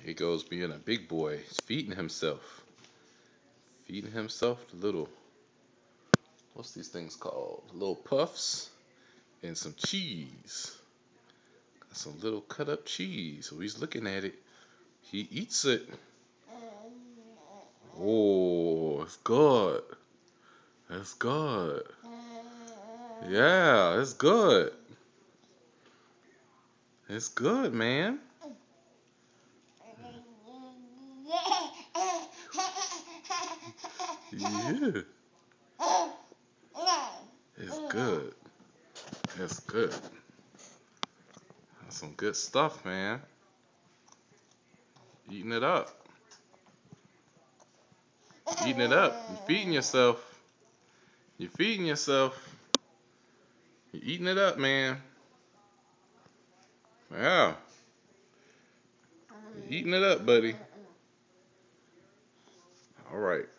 He goes being a big boy. He's feeding himself. Feeding himself the little, what's these things called? Little puffs and some cheese. Got some little cut up cheese. So he's looking at it. He eats it. Oh, it's good. It's good. Yeah, it's good. It's good, man. Yeah, it's good. It's good. That's some good stuff, man. Eating it up. Eating it up. You're feeding yourself. You're feeding yourself. You're eating it up, man. Yeah. You're eating it up, buddy. All right.